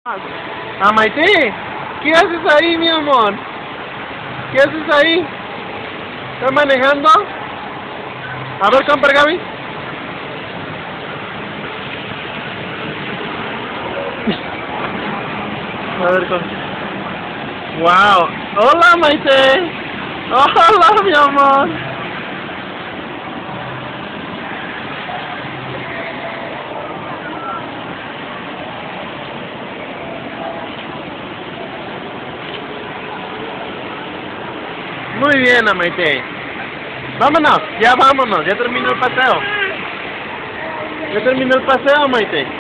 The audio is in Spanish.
Amaite, ¿qué haces ahí, mi amor? ¿Qué haces ahí? ¿Estás manejando? A ver, compra, Gaby. A ver, compra. Wow. Hola, Maite. Hola, mi amor. Muy bien, Amaite. Vámonos, ya vámonos, ya terminó el paseo. Ya terminó el paseo, Amaite.